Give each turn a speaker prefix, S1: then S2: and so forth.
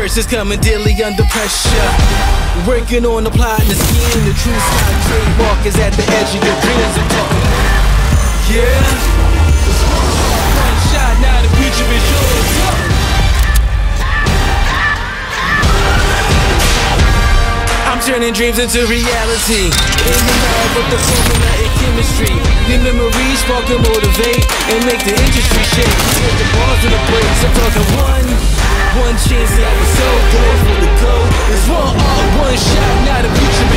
S1: verses coming daily under pressure. Working on the plot and the scheme. The true style trademark is at the edge of your dreams. I'm talking, yeah. One shot, now the future is yours. I'm turning dreams into reality. In the lab with the formula and chemistry. Your memories spark and motivate and make the industry shake. With the bars of the breaks, I'm talking one chance that was so good for the goal. It's one art, one shot, now the future